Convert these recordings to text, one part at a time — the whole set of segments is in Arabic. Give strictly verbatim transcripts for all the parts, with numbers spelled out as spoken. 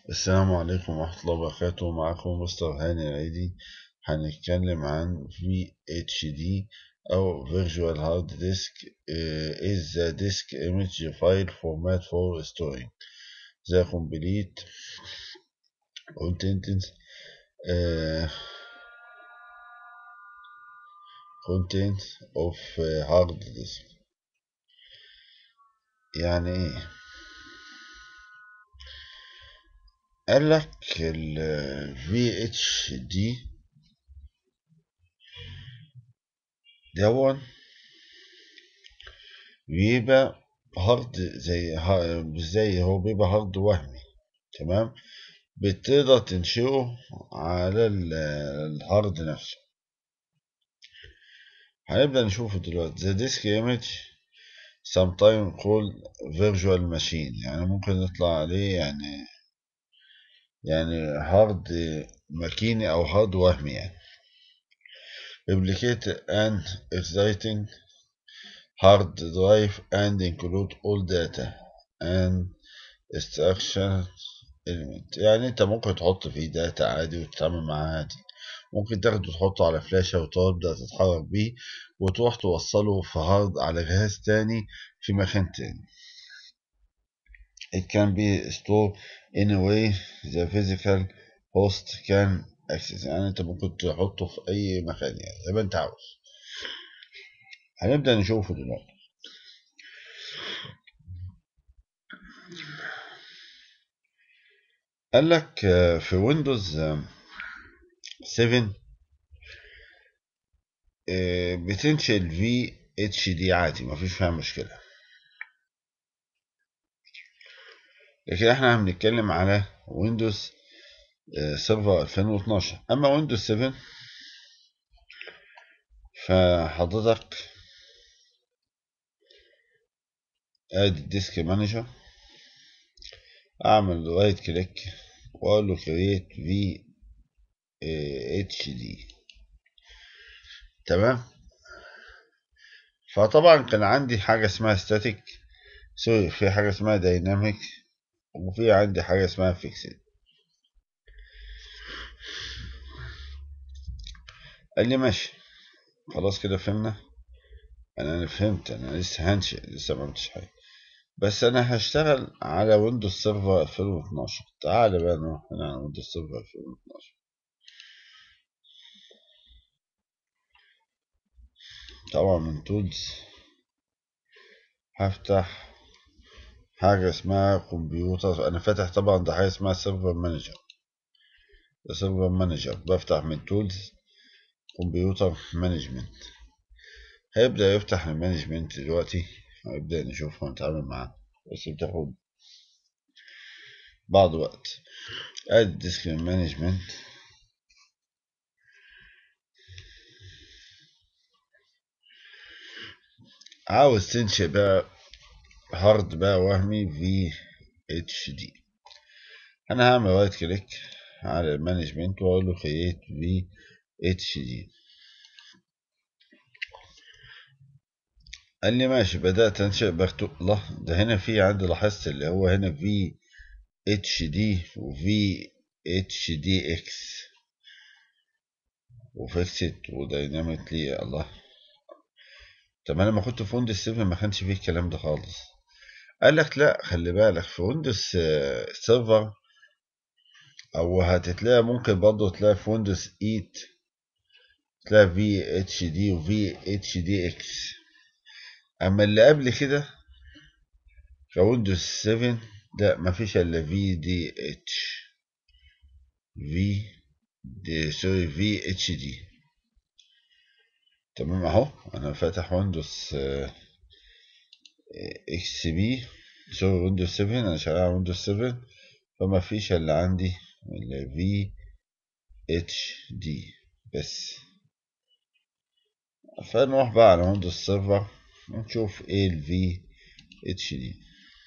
السلام عليكم ورحمة الله وبركاته. معكم مستر هاني العيدي. هنتكلم عن في اتش دي أو Virtual Hard Disk. uh, is the disk image file format for storing the complete contents uh, contents of uh, hard disk. يعني ايه؟ قال لك ال في اتش دي دون بيبقى هارد زي ها- زي هو بيبقى هارد وهمي. تمام. بتقدر تنشئه على ال- الهارد نفسه. هنبدأ نشوفه دلوقتي. The disk image sometimes called virtual machine، يعني ممكن يطلع عليه يعني يعني هارد ماكيني أو هارد وهمي يعني. replicate and exciting hard drive and include all data and instruction element. يعني انت ممكن تحط فيه داتا عادي وتتعامل معاه عادي. ممكن تاخده تحطه على فلاشة وتبدأ تتحرك بيه وتروح توصله في هارد على جهاز تاني في مكان تاني. It can be stored in a way the physical host can access. يعني انت ممكن تحطه في اي مكان يعني زي ما انت عاوز. هنبدأ نشوفه دلوقتي. قال لك في ويندوز سبعة بتنشئ ال في اتش دي عادي، مفيش فيها مشكلة. لكن احنا هنتكلم على ويندوز سيرفر ألفين واثناشر. اما ويندوز سبعة فحضرتك ادي الديسك مانجر، اعمل رايت كليك واقول له كرييت في اتش دي. تمام. فطبعا كان عندي حاجة اسمها ستاتيك، سوري، في حاجة اسمها دايناميك، وفي عندي حاجة اسمها فيكسد. قال لي ماشي، خلاص كده فهمنا. انا أنا فهمت، انا لسه هنشئ، لسه ما عملتش حاجة، بس انا هشتغل على ويندوز سيرفر ألفين واثناشر. تعال بقى نروح هنا على ويندوز سيرفر ألفين واثناشر. طبعا من تولز هفتح حاجة اسمها كمبيوتر. انا فاتح طبعا ده حاجة اسمها سيرفر مانجر. ده سيرفر مانجر، بفتح من تولز كمبيوتر مانجمنت. هيبدأ يفتح المانجمنت دلوقتي، هيبدأ نشوف ونتعامل معاه، بس بتاخد بعض وقت. ادي ديسك مانجمنت. عاوز تنشئ بقى هارد بقى وهمي في اتش دي. انا هعمل رايت كليك على المانجمنت واقول له كرييت في اتش دي. قال لي ماشي، بدأت انشئ. بكتب الله، ده هنا في عندي لاحظت اللي هو هنا في اتش دي وفي اتش دي اكس وفيكسد ودايناميكلي. الله، طب انا لما كنت في ويندوز سبعة ما كانش فيه الكلام ده خالص. قال لك لا، خلي بالك في ويندوز سيرفر، او هتتلاقي ممكن برضه تلاقي في ويندوز ثمانية تلاقي في اتش دي وفي اتش دي اكس. اما اللي قبل كده في ويندوز سبعة لا، مفيش الا في دي اتش، في دي سوري في اتش دي. تمام اهو، انا فاتح ويندوز اكس بي، سوري ويندوز سبعة، انا شغال على ويندوز سبعة، فما فيش الا عندي الا في اتش دي بس. فنروح بقى على ويندوز سيرفر ونشوف ايه ال في اتش دي.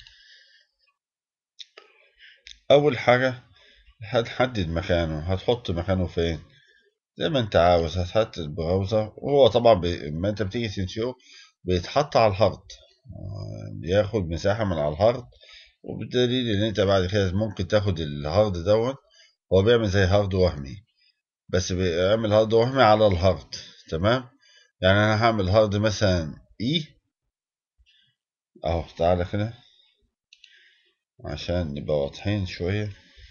اول حاجة هتحدد مكانه، هتحط مكانه فين زي ما انت عاوز. هتحط البراوزر، وهو طبعا بي... ما انت بتيجي تنشئه بيتحط على الهارد، بياخد مساحة من على الهارد وبالدليل ان انت بعد كده ممكن تاخد الهارد دون. هو بيعمل زي هارد وهمي، بس بيعمل هارد وهمي على الهارد. تمام. يعني انا هعمل هارد مثلا اي اهو، تعالى كده عشان نبقى واضحين شوية.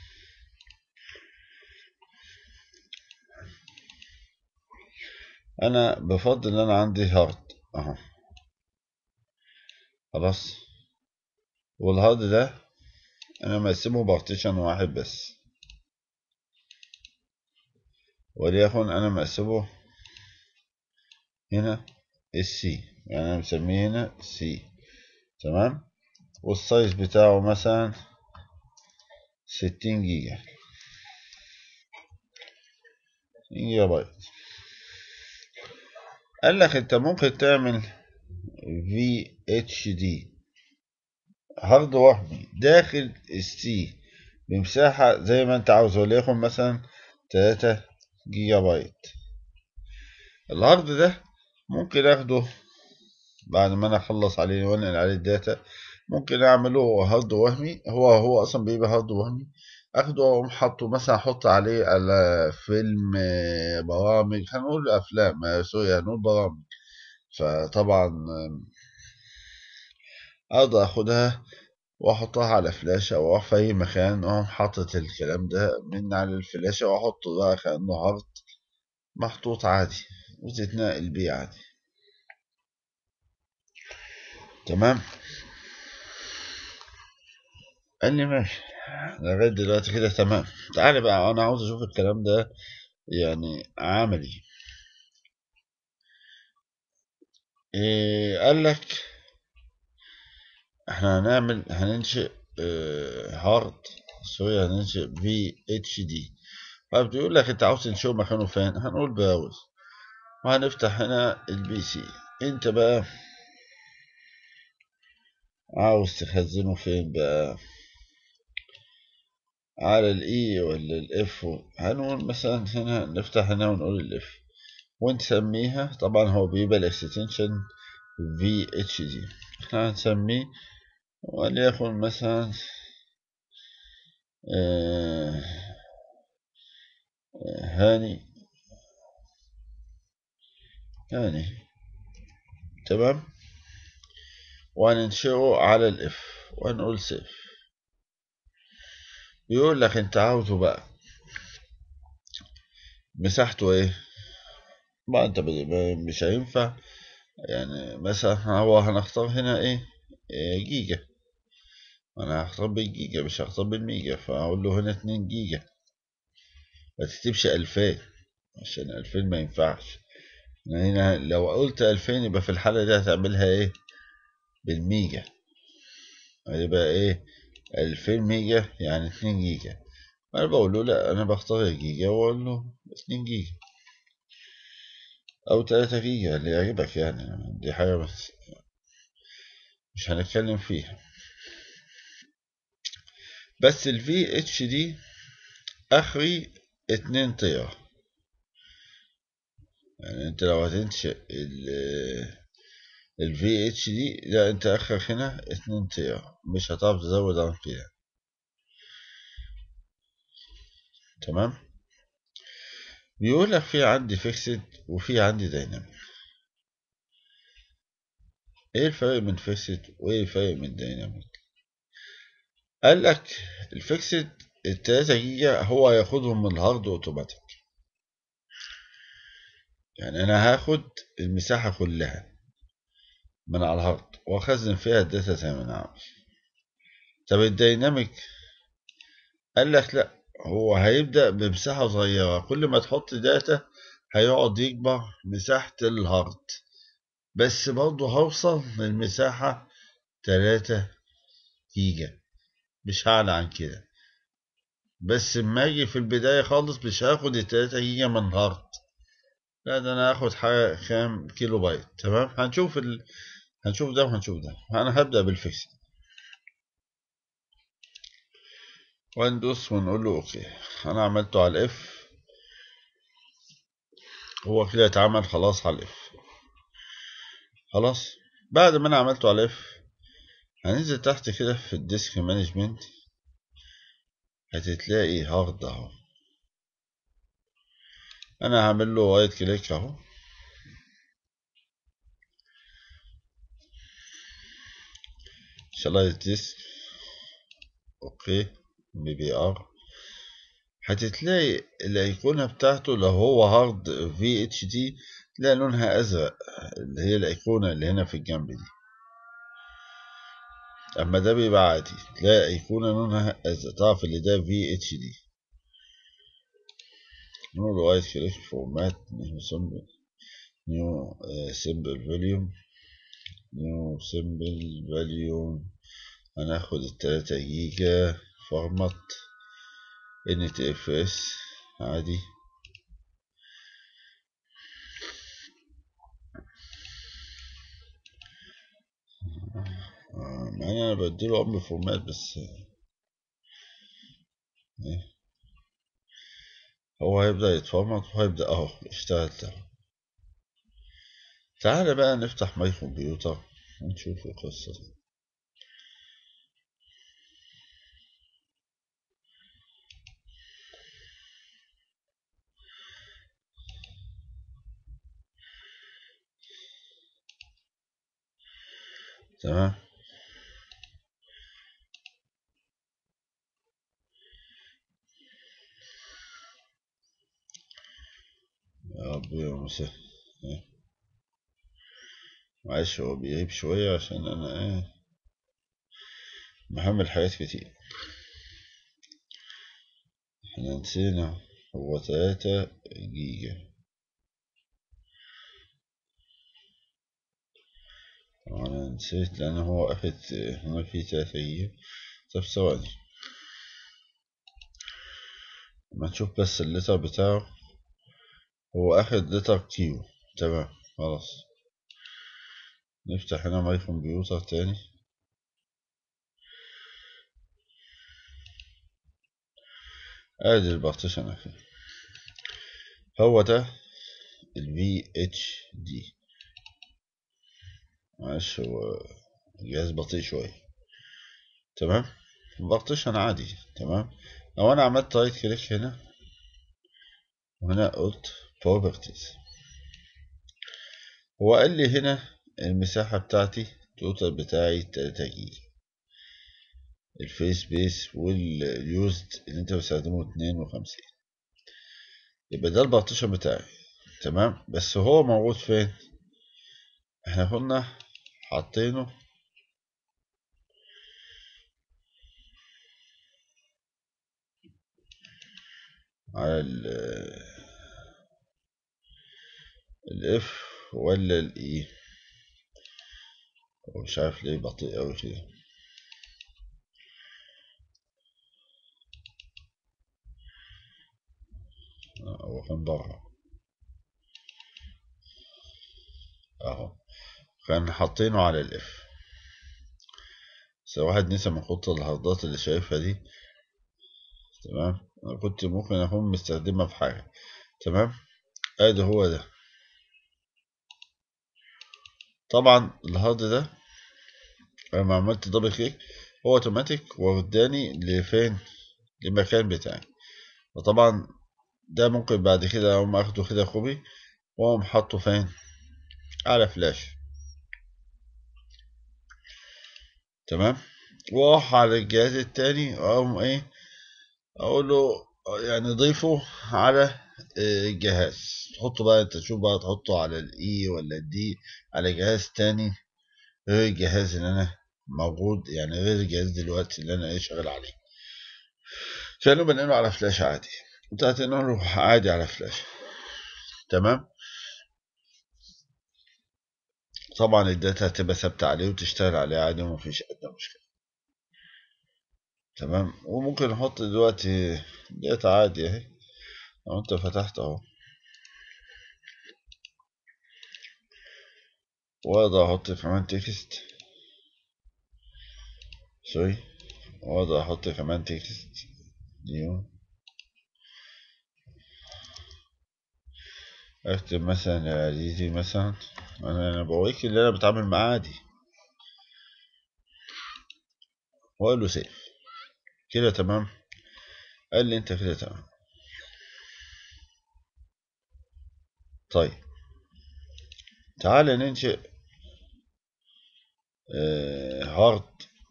انا بفضل ان انا عندي هارد اهو، خلاص. والهارد ده انا مقسمه بارتيشن واحد بس، وليكن انا مقسمه هنا السي، يعني انا مسميه هنا سي. تمام. والسايز بتاعه مثلا ستين جيجا جيجا بايت. قال لك انت ممكن تعمل في اتش دي هارد وهمي داخل السي بمساحة زي ما انت عاوز، وليكن مثلا تلاتة جيجا بايت. الهارد ده ممكن اخده بعد ما انا اخلص عليه وانقل عليه الداتا، ممكن اعمله هارد وهمي. هو هو اصلا بيبقى هارد وهمي، اخده واقوم حاطه مثلا، احط عليه على فيلم، برامج، هنقول افلام، سوري هنقول برامج. فطبعا اقدر اخدها واحطها على فلاشة او في اي مكان، اقوم حاطط الكلام ده من على الفلاشة واحطه بقى كأنه هارد محطوط عادي وتتنقل بيه عادي. تمام. قال لي ماشي لغاية دلوقتي كده تمام. تعالى بقى انا عاوز اشوف الكلام ده يعني عملي. إيه قال لك احنا هنعمل هننشئ اه هارد، سوري هننشئ في اتش دي. فبيقول لك انت عاوز تنشئه مكانه فين؟ هنقول براوز، وهنفتح هنا البي سي. انت بقى عاوز تخزنه فين بقى؟ على الاي ولا الاف؟ هنقول مثلا هنا، نفتح هنا ونقول الاف ونسميها. طبعا هو بيبقى الاكستنشن في اتش دي. احنا هنسميه وليكن مثلا آه هاني هاني. تمام. وهننشئه على الاف وهنقول سيف. بيقول لك انت عاوزه بقى مساحته ايه؟ ما انت مش هينفع يعني. مثلا هو هنختار هنا ايه, إيه جيجا. انا هختار بالجيجا مش هختار بالميجا، فاقول له هنا اتنين جيجا. ما تكتبش الفين عشان الفين ما ينفعش. هنا لو قلت الفين يبقى في الحالة دي هتعملها ايه؟ بالميجا. هيبقى ايه؟ الفين ميجا يعني اتنين جيجا. انا بقول له لا، انا بختار الجيجا واقول له اتنين جيجا او تلاتة جيجا اللي يعجبك يعني. دي حاجة بس مش هنتكلم فيها. بس ال في اتش دي اخري اتنين تيرا. يعني انت لو هتنشئ ال في اتش دي لا، انت اخرك هنا اتنين تيرا، مش هتعرف تزود عن كده. تمام. بيقول لك في عندي فيكسد وفي عندي دايناميك. ايه الفرق من فيكسد وايه الفرق من دايناميك؟ قال لك الفيكسد التلاتة جيجا هو هياخدهم من الهارد اوتوماتيك. يعني انا هاخد المساحة كلها من على الهارد واخزن فيها الداتا زي ما انا عاوز. طب الدايناميك قال لك لا، هو هيبدأ بمساحة صغيرة، كل ما تحط داتا هيقعد يكبر مساحة الهارد، بس برضه هوصل للمساحة تلاتة جيجا، مش هعلى عن كده. بس اما اجي في البداية خالص مش هاخد التلاتة جيجا من هارد، لا ده انا هاخد حاجة كام كيلو بايت. تمام. هنشوف ال... هنشوف ده وهنشوف ده. انا هبدأ بالفيكس وندوس ونقول له اوكي. انا عملته على الاف، هو كده اتعمل خلاص على الاف. خلاص. بعد ما انا عملته على الاف هننزل تحت كده في الديسك مانجمنت، هتتلاقي هارد اهو. انا هعمل له رايت كليك اهو، شلايت ديسك، اوكي، بي بي ار. هتتلاقي الايقونة بتاعته لو هو هارد في اتش دي تلاقي لونها ازرق، اللي هي الايقونة اللي هنا في الجنب دي. اما ده بيبقى عادي تلاقي ايقونة لونها ازرق، تعرف اللي ده في اتش دي. نقول رايت كليك فورمات، نيو سمبل، نيو سمبل فوليوم، نيو سمبل فوليوم. هناخد التلاتة جيجا فورمات ان تي اف اس عادي. آه، مع ان انا بديله امر فورمات بس إيه. هو هيبدأ يتفورمات وهيبدأ اهو اشتغل اهو. تعالى بقى نفتح ماي كمبيوتر ونشوف القصة دي. تمام. يا ربي يا مسهل. إيه. معلش هو بيغيب شوية عشان انا ايه محمل حاجات كتير. احنا نسينا هو تلاتة جيجا، انا نسيت لان هو اخد هنا في تلاتة جيجا. طب ثواني ما نشوف بس اللتر بتاعه. هو اخد لتر كيو. تمام خلاص. نفتح هنا ماي كمبيوتر تاني. ادي البارتيشن اخي، هو ده ال في اتش دي. معلش هو جهاز بطيء شوية. تمام. بارتيشن عادي. تمام. لو انا عملت رايت كليك هنا وهنا قلت بروبرتيز، هو قال لي هنا المساحة بتاعتي التوتال بتاعي تلاتة جيجا، الفيس بيس واليوزد اللي انت بتستخدمه اتنين وخمسين. يبقى ده البارتيشن بتاعي. تمام. بس هو موجود فين؟ احنا كنا حاطينه على ال الاف ولا الاي، مش عارف ليه بطيء اوي كده. هو كان بره اهو، كان حاطينه على الاف. بس واحد نسى من خطة الهاردات اللي شايفها دي. تمام. انا كنت ممكن اكون مستخدمها في حاجة. تمام. ادي هو ده. طبعا الهارد ده لما عملت دبل كليك هو اوتوماتيك وداني لفين، للمكان بتاعي. وطبعا ده ممكن بعد كده اقوم اخده كده كوبي واقوم حاطه فين، على فلاش. تمام. واروح على الجهاز التاني واقوم ايه اقول له يعني ضيفه على الجهاز. تحطه بقى انت تشوف بقى تحطه على الاي ولا الدي، على جهاز تاني غير الجهاز اللي انا موجود، يعني غير الجهاز دلوقتي اللي انا ايه شغال عليه. كانوا بنقله على فلاش عادي، انت هتنقله عادي على فلاش. تمام. طبعا الداتا هتبقى ثابتة عليه وتشتغل عليه عادي ومفيش أدنى مشكلة. تمام. وممكن نحط دلوقتي داتا عادي اهي. لو انت فتحت اهو واقدر احط كمان تكست، سوري، واقدر احط كمان تكست نيو. اكتب مثلا يا عزيزي مثلا، انا انا بوريك اللي انا بتعامل معاه عادي. واقول له سيف. كده تمام. قال لي انت كده تمام. طيب تعال ننشئ آه هارد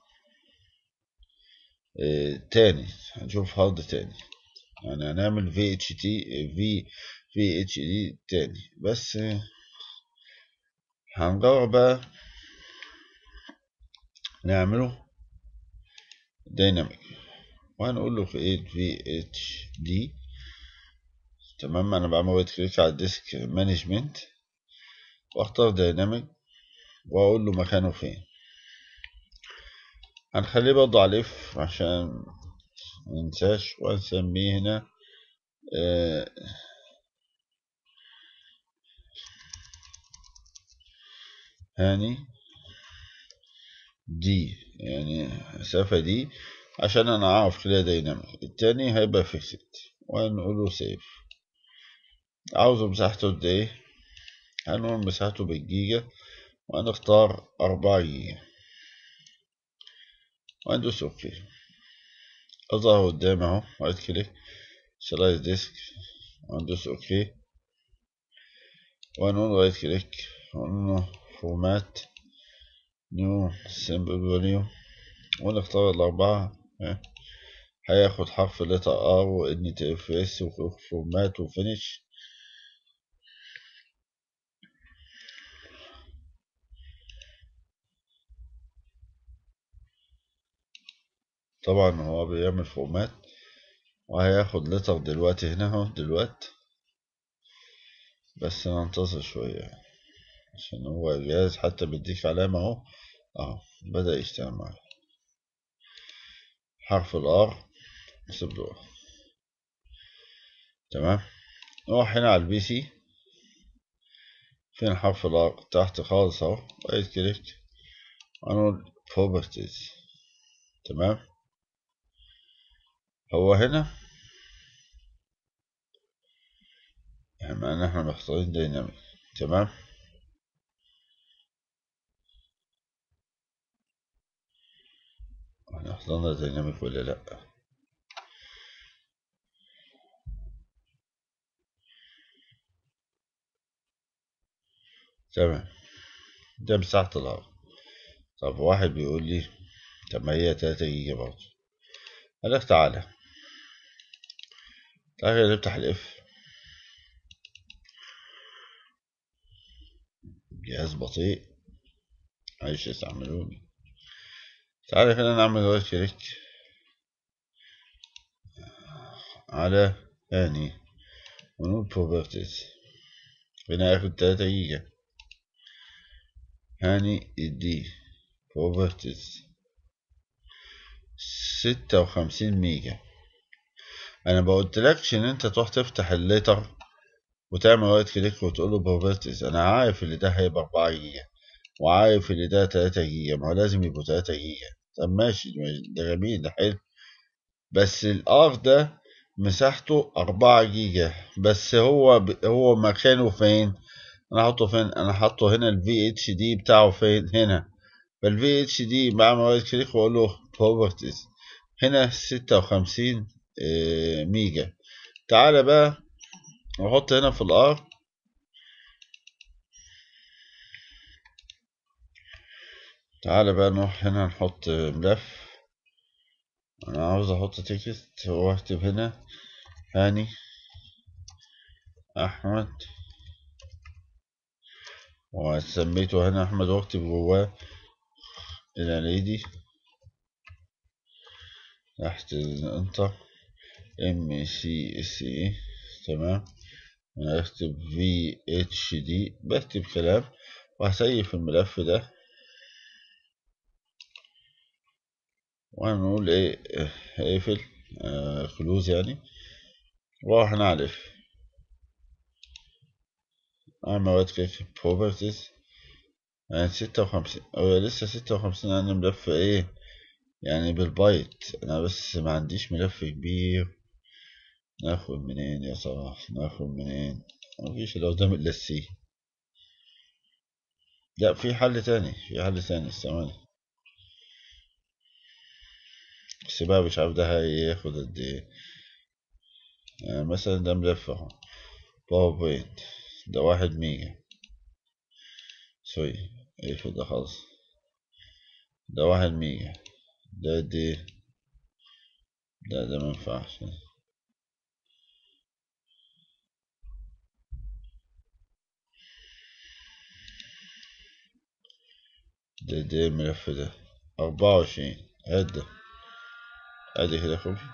آه تاني. هنشوف هارد تاني، يعني هنعمل في اتش تي في في اتش دي تاني، بس هنجرب بقى نعمله دايناميك، وهنقول له في ايه في اتش دي. تمام. انا بعمل رايت كليك على الديسك مانجمنت واختار دايناميك واقول له مكانه فين. هنخليه برضه على الاف عشان مننساش، وهنسميه هنا آه هاني دي، يعني مسافة دي عشان انا اعرف كده دايناميك. التاني هيبقى فيكسد وهنقول له سيف. عاوزه مساحته قد ايه؟ هنقول مساحته بالجيجا وهنختار أربعة جيجا وهندوس اوكي. اظهر قدامي اهو، رايت كليك سلايس ديسك وهندوس اوكي، وهنقول رايت كليك ونقول فورمات نيو سيمبل فوليوم ونختار الأربعة. هياخد حرف لتر ار وان تي اف اس وفورمات وفينيش. طبعا هو بيعمل فورمات وهياخد لتر دلوقتي هنا اهو دلوقتي، بس ننتظر شوية عشان هو الجهاز حتى بيديك علامة اهو اهو بدأ يشتغل معاك. حرف الار سيبله. تمام. نروح هنا على البي سي، فين حرف الار؟ تحت خالص اهو، رايت كليك هنقول بروبرتيز. تمام. هو هنا يعني معنى احنا مختارين دايناميك. تمام. احنا اخترنا دايناميك ولا لا؟ تمام. ده مساحة الأرض. طب واحد بيقول لي طب ما هي تلاتة جيجا برضه. قالك تعالى تعالى نفتح الاف. جهاز بطيء عايش يستعملوني. تعالى خلينا نعمل رايت كليك على هاني ونقول بروبرتيز. هنا ياخد تلاتة جيجا. هاني دي بروبرتيز ستة وخمسين ميجا. انا بقولتلكش ان انت تروح تفتح الليتر وتعمل رايت كليك وتقول له بروبرتيز. انا عارف ان ده هيبقى أربعة جيجا وعارف ان ده تلاتة جيجا، ما هو لازم يبقوا تلاتة جيجا. طب ماشي، ده جميل ده حلو، بس الار ده مساحته أربعة جيجا بس. هو ب... هو مكانه فين؟ انا حاطه فين؟ انا حاطه هنا الفي اتش دي بتاعه فين؟ هنا. فالفي اتش دي بعمل رايت كليك واقول له بروبرتيز. هنا ستة وخمسين ميجا. تعالى بقى نحط هنا في الار. تعالى بقى نروح هنا نحط ملف. انا عاوز احط تكست واكتب هنا هاني احمد، وسميته هنا احمد واكتب جواه العنيدي تحت الانتر ام سي اس اي. تمام. انا اكتب في اتش دي، بكتب كلام وهسيف الملف ده وهنقول ايه اقفل آه كلوز يعني، واروح هنا على اف اعمل رايت كليك بروبرتيز. يعني ستة وخمسين هو لسه ستة وخمسين. انا ملف ايه يعني بالبايت، انا بس ما عنديش ملف كبير. ناخد منين يا صلاح؟ ناخد منين؟ مفيش اللي قدام الا السي. لا، في حل تاني، في حل تاني ثواني. بس بقى مش عارف ده هياخد قد ايه. يعني مثلا ده ملف اهو باوربوينت، ده واحد ميجا. سوري، اقفل ده خالص. ده واحد ميجا. ده دي ده ده مينفعش. ده ده الملف ده أربعة وعشرين. هات ده، ادي كده خوفي.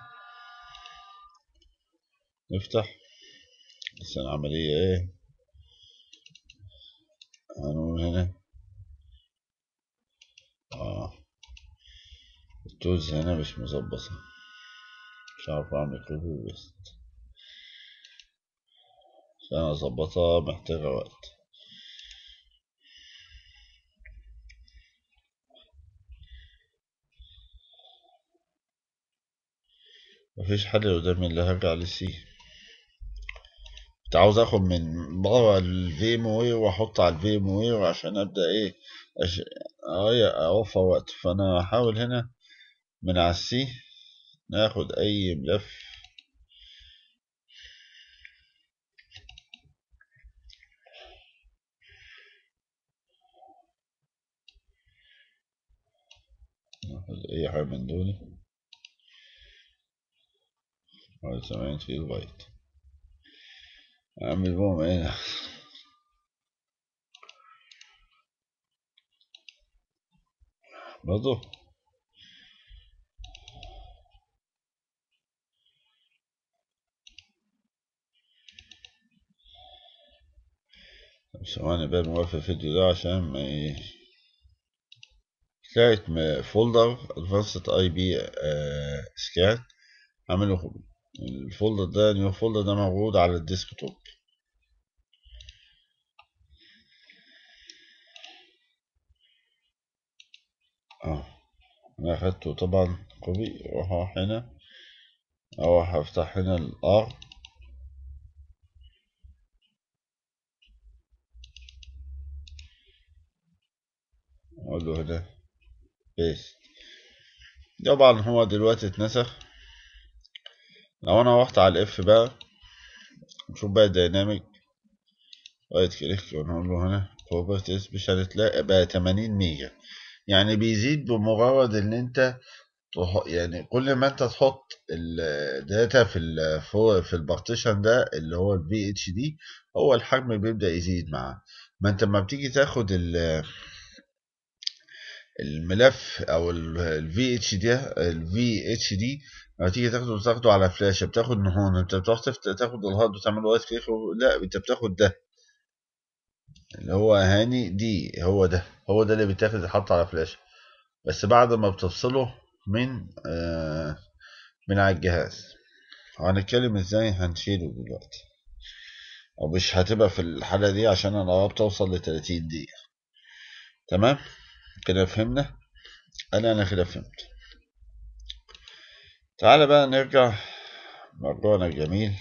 نفتح بس العملية ايه. هنقول هنا اه التولز هنا مش مظبطة، مش عارف اعمل كوبي بس عشان اظبطها محتاجة وقت. مفيش حل قدامي اللي هرجع للسي. كنت عاوز اخد من بره الفيم وير واحط على الفيم وير عشان ابدا ايه أش... أي اوفر وقت. فانا هحاول هنا من على السي ناخد اي ملف. ناخد اي حاجة من دول. واحد وسبعين كيلو بايت اعمل بهم ايه برضه. طب ثواني بقى موقف الفيديو ده عشان ما ي... تلاقي فولدر ادفانسد اي بي سكان اعمله. الفولدر ده نيو فولدر ده موجود على الديسكتوب. اه انا اخدته طبعا كوبي واروح هنا او هفتح هنا الار اقول له هنا بيست. طبعا هو دلوقتي اتنسخ. لو انا رحت على الاف بقى نشوف بقى الديناميك رايت كليك ونقول له هنا بروبرتيز مش هتلاقي بقى تمانين ميجا. يعني بيزيد بمجرد ان انت تح- يعني كل ما انت تحط الداتا في ال في في البارتيشن ده اللي هو الفي اتش دي هو الحجم بيبدأ يزيد معاه. ما انت لما بتيجي تاخد ال- الملف او الفي اتش دي الفي اتش دي لما تيجي تاخده تاخده على فلاشة بتاخد نهون. انت بتروح تفت- تاخد الهارد وتعمل وايت كليك. لا انت بتاخد ده اللي هو هاني دي هو ده هو ده اللي بيتاخد يتحط على فلاشة بس بعد ما بتفصله من آه من على الجهاز. هنتكلم ازاي هنشيله دلوقتي او مش هتبقى في الحالة دي عشان انا قربت اوصل ل تلاتين دقيقة. تمام كده فهمنا. انا انا كده فهمت. تعالى بقى نرجع موضوعنا الجميل.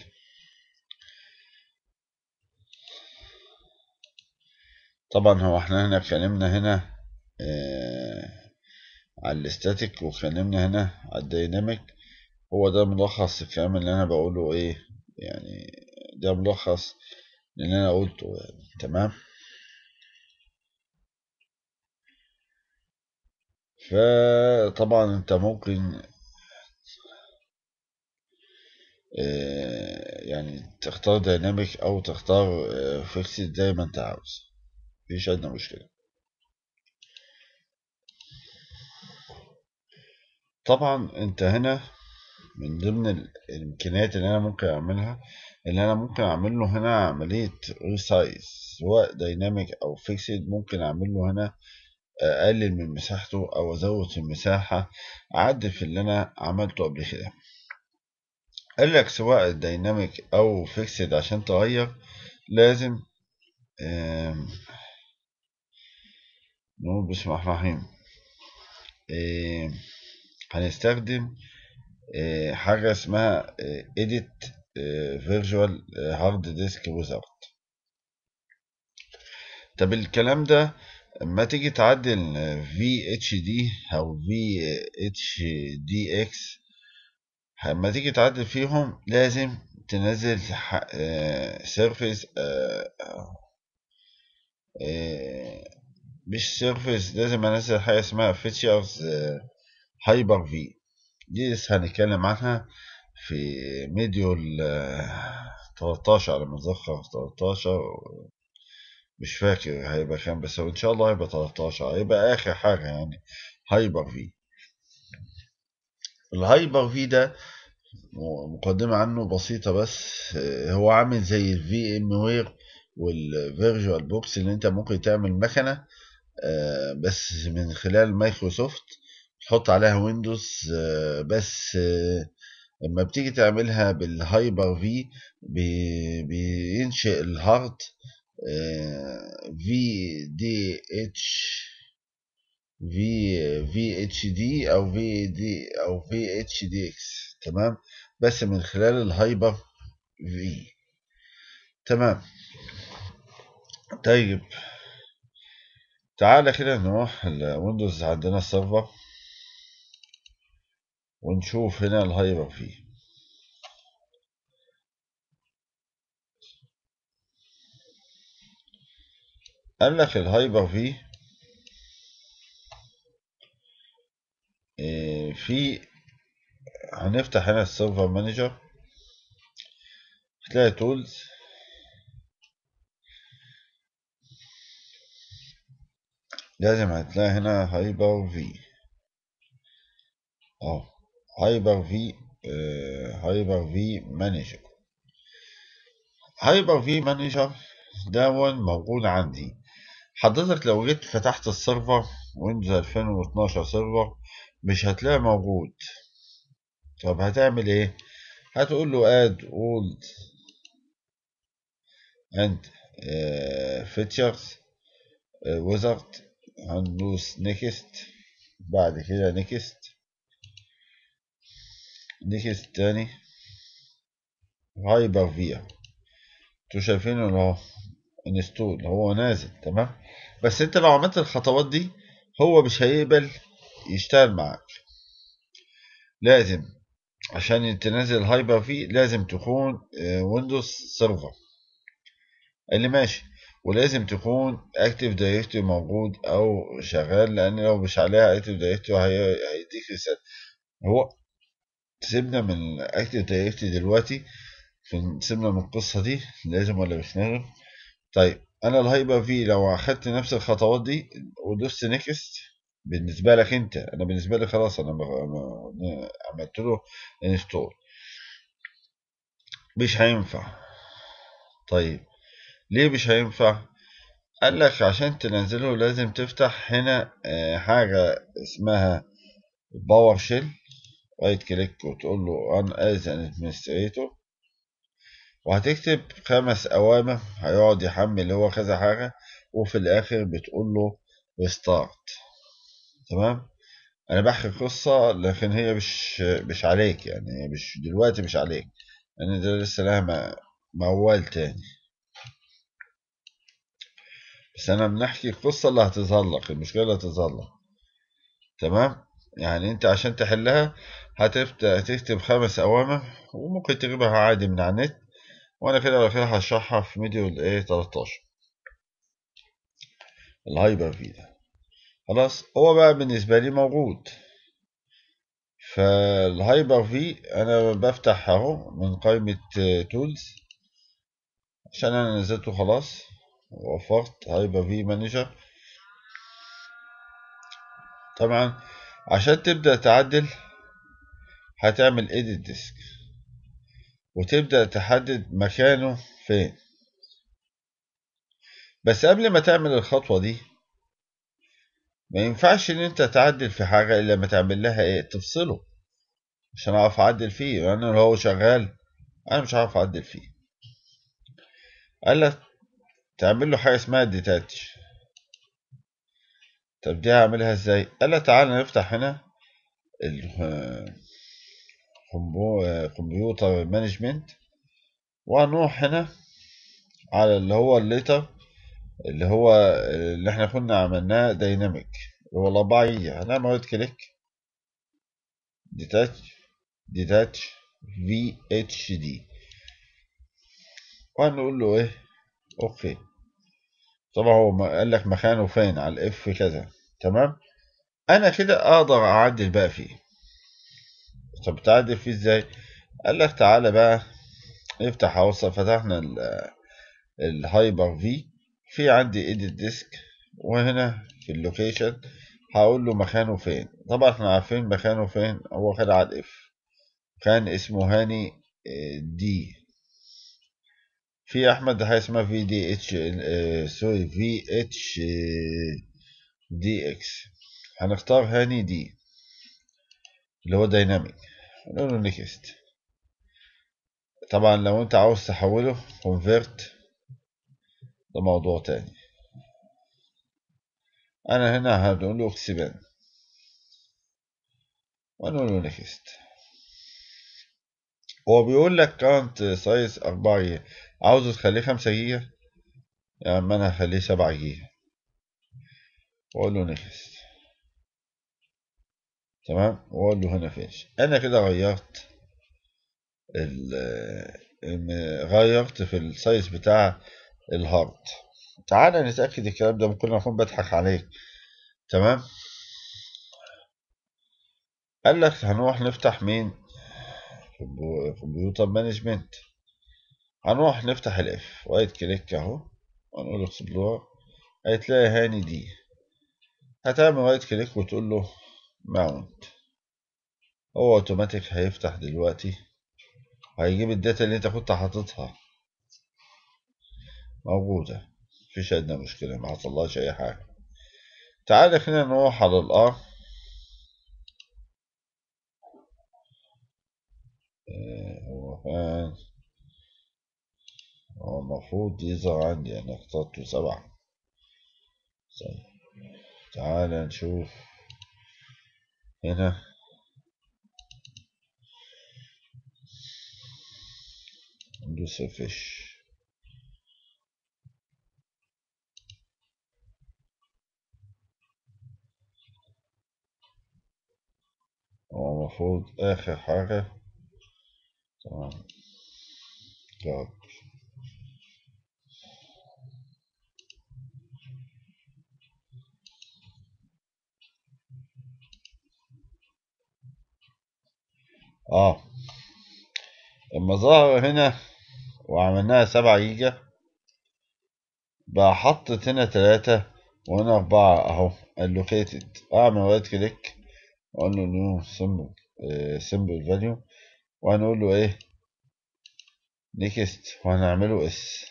طبعا هو احنا هنا اتكلمنا هنا اه على الاستاتيك واتكلمنا هنا على الديناميك. هو ده ملخص الكلام اللي انا بقوله ايه يعني. ده ملخص اللي انا قلته يعني. تمام. فطبعا انت ممكن اه يعني تختار ديناميك او تختار اه فيكسد زي ما انت عاوز. مفيش ادنى مشكلة. طبعا انت هنا من ضمن ال- الامكانيات اللي انا ممكن اعملها اللي انا ممكن اعمل له هنا عملية ريسايز سواء دايناميك او فيكسد. ممكن اعمل له هنا اقلل من مساحته او ازود في المساحة اعدل في اللي انا عملته قبل كده. قال لك سواء دايناميك او فيكسد عشان تغير لازم آم، نقول بسم الله الرحمن الرحيم. آم، هنستخدم آه، حاجة اسمها آه، edit آه، virtual آه، hard disk wizard. طب الكلام ده اما تيجي تعدل في اتش دي او في اتش دي اكس، اما تيجي تعدل فيهم لازم تنزل سيرفيس، مش سيرفيس، لازم انزل حاجه اسمها فيتشرز هايبر في. دي لسه هنتكلم عنها في ميديول تلتاشر على ما اتذكر، تلتاشر مش فاكر هيبقى كام، بس هو ان شاء الله هيبقى تلتاشر، هيبقى اخر حاجه يعني هايبر في. الهايبر في ده مقدمة عنه بسيطة بس، هو عامل زي الفي ام وير والفيرجوال بوكس، اللي انت ممكن تعمل مكنة بس من خلال مايكروسوفت تحط عليها ويندوز بس. لما بتيجي تعملها بالهايبر في بينشئ الهارد في دي اتش في في اتش دي او في دي او في اتش دي اكس، تمام، بس من خلال الهايبر في. تمام. طيب تعالى كده نروح الويندوز عندنا السيرفر ونشوف هنا الهايبر في. قال لك الهايبر في في هنفتح هنا السيرفر مانجر، هتلاقي تولز، لازم هتلاقي هنا هايبر في اه هايبر في هايبر في مانجر. هايبر في مانجر ده موجود عندي. حضرتك لو جيت فتحت السيرفر ويندوز ألفين واتناشر سيرفر مش هتلاقي موجود. طب هتعمل ايه؟ هتقول له add old and uh, features uh, wizard، هندوس next، بعد كده next next تاني هايبر في. انتوا شايفينه اهو انستول، هو نازل تمام، بس انت لو عملت الخطوات دي هو مش هيقبل يشتغل معاك. لازم عشان تنزل هايبر في لازم تكون ويندوز سيرفر اللي ماشي، ولازم تكون اكتيف دايركتوري موجود او شغال، لان لو مش عليها اكتيف دايركتوري هيديك رسالة. هو سيبنا من اكتيف دايركتوري دلوقتي، سيبنا من القصة دي، لازم ولا مش لازم. طيب انا الهايبر في لو اخدت نفس الخطوات دي ودوست نيكست، بالنسبه لك انت، انا بالنسبه لي خلاص انا عملت له انستول، مش هينفع. طيب ليه مش هينفع؟ قال لك عشان تنزله لازم تفتح هنا حاجه اسمها باور شيل، رايت كليك وتقول له ان از ان ادمنستريتور، وهتكتب خمس اوامر هيقعد يحمل هو كذا حاجه، وفي الاخر بتقول له ريستارت. تمام. انا بحكي قصه لكن هي مش مش عليك، يعني مش دلوقتي مش عليك، لان يعني ده لسه لها موال تاني، بس انا بنحكي القصه اللي هتظهر لك، المشكله اللي هتظهر لك. تمام. يعني انت عشان تحلها هتبدا تكتب خمس اوامر، وممكن تجيبها عادي من على النت، وانا كده ولا كده هشرحها في فيديو الايه تلتاشر الهايبر في ده. خلاص هو بقى بالنسبه لي موجود. فالهايبر في انا بفتح اهو من قائمه تولز، عشان انا نزلته خلاص ووفرت هايبر في مانجر. طبعا عشان تبدأ تعدل هتعمل edit disk وتبدأ تحدد مكانه فين. بس قبل ما تعمل الخطوة دي ما ينفعش ان انت تعدل في حاجة الا ما تعمل لها ايه، تفصله، عشان اعرف اعدل فيه، لان لو هو شغال انا مش عارف اعدل فيه. قال لك تعمل له حاجة اسمها ديتاتش. طب دي هعملها ازاي؟ قال لك تعالى نفتح هنا الكمبيوتر مانجمنت، وهنروح هنا على اللي هو الليتر اللي هو اللي احنا كنا عملناه دايناميك، اللي هو الأربعة جيجا. هنعمل رايت كليك، ديتاتش، ديتاتش في اتش دي، وهنقول له ايه، اوكي. طبعا هو ما- قال لك مكانه فين على الاف كذا، تمام. انا كده اقدر اعدل بقى فيه. طب تعدل فيه ازاي؟ قال لك تعالى بقى افتح اهو. فتحنا ال- الهايبر في، في عندي ايديت ديسك، وهنا في اللوكيشن هقول له مكانه فين. طبعا احنا عارفين مكانه فين، هو كده على الاف. كان اسمه هاني اه، دي. في احمد حاجه اسمها في دي اتش، اه، سوري، في اتش اه، دي اكس. هنختار هاني دي اللي هو دايناميك، نقول له نيكست. طبعا لو انت عاوز تحوله كونفيرت، ده موضوع تاني. انا هنا هنقول له اكسبان، ونقول له نيكست. هو بيقول لك كارنت سايز أربعة جيجا، عاوز تخليه خمسة جيجا، يا عم انا هخليه سبعة جيجا، واقول له نيكست. تمام، واقول له هنا فيش. انا كده غيرت ال ال- غيرت في السايز بتاع الهارد. تعالى نتأكد الكلام ده، ممكن اكون بضحك عليك. تمام. قال لك هنروح نفتح مين في البو- في الكمبيوتر مانجمنت. هنروح نفتح الاف، وايت كليك اهو، ونقول اكسبلور. هتلاقي هاني دي. هتعمل رايت كليك وتقول له ماونت. هو اوتوماتيك هيفتح دلوقتي، هيجيب الداتا اللي انت كنت حاططها موجودة. مفيش ادنى مشكلة، ما حصلهاش اي حاجة. تعالى خلينا نروح على الار. هو كان هو المفروض يظهر عندي، انا اخترته سبعة. طيب، تعالى نشوف هنا. ندوس فيش. هو المفروض آخر حاجة. تمام، جرب. اه، لما ظهر هنا وعملناها سبعة جيجا، بقى حطت هنا تلاتة وهنا أربعة أهو allocated. أعمل رايت كليك وأقول له نيو سيمبل، سيمبل فاليو، وهنقول له إيه، نيكست، وهنعمله اس.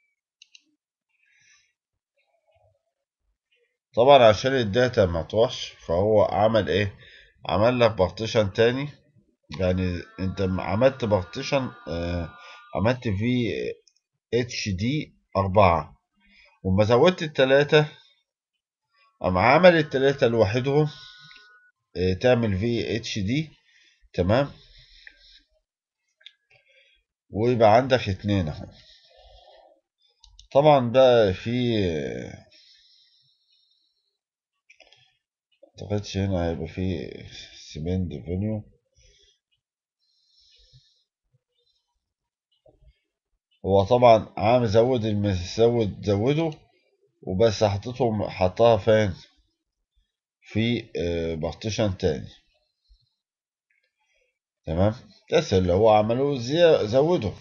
طبعا عشان الداتا ما تروحش، فهو عمل إيه، عمل لك بارتيشن تاني. يعني أنت عملت بارتيشن، آه عملت في اتش دي أربعة، وما زودت التلاتة، أما عمل التلاتة لوحدهم، آه، تعمل في اتش دي. تمام، ويبقى عندك اتنين اهو. طبعا بقى في، متقدش هنا هيبقى في سبند فينيو. هو طبعا عام زود المزود زوده، وبس حطيتهم حطها فين، في بارتيشن تاني. تمام، بس اللي هو عمله زي زوده.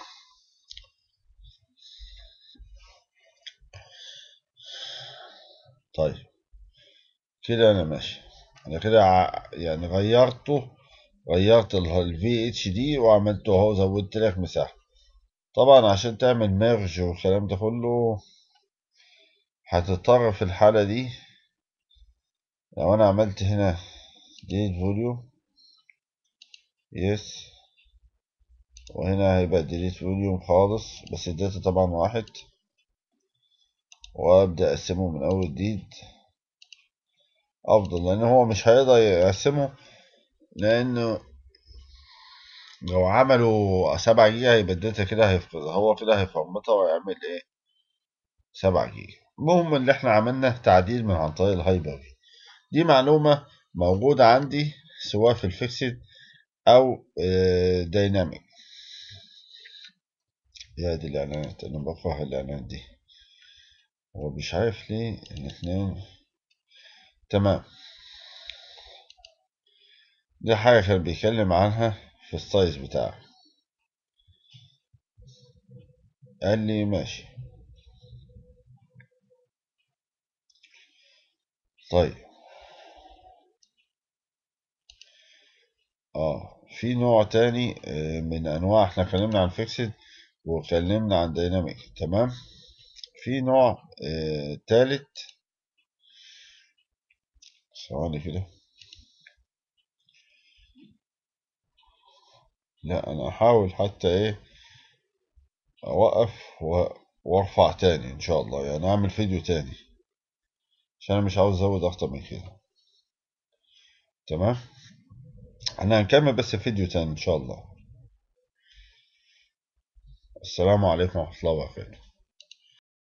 طيب، كده انا ماشي. انا كده ع- يعني غيرته، غيرت الفي اتش دي وعملته اهو، زودت لك مساحة. طبعا عشان تعمل ميرج والكلام ده كله، هتضطر في الحالة دي، لو انا عملت هنا ديليت فوليوم، يس، وهنا هيبقى ديليت فوليوم خالص، بس الداتا طبعا واحد، وابدأ اقسمه من اول جديد افضل، لان هو مش هيقدر يقسمه، لانه لو عملوا سبعة جيجا هيبقى الداتا كده هيفقد، هو كده هيفرمطها ويعمل ايه، سبعة جيجا. المهم اللي احنا عملنا تعديل من عن طريق الهايبر. دي معلومة موجودة عندي سواء في الفيكسد او دايناميك. يا دي الاعلانات، انا بكره الاعلانات دي، ومش عارف ليه الاثنين. تمام. دي حاجة كان بيتكلم عنها في السايز بتاعه. قال لي ماشي. طيب اه في نوع تاني آه، من انواع، احنا اتكلمنا عن فيكسد واتكلمنا عن دايناميك. تمام. في نوع آه تالت. ثواني كده. لا انا احاول حتى ايه اوقف و- وارفع تاني ان شاء الله، يعني اعمل فيديو تاني عشان انا مش عاوز ازود اكتر من كده. تمام. احنا هنكمل بس فيديو تاني ان شاء الله. السلام عليكم ورحمة الله وبركاته.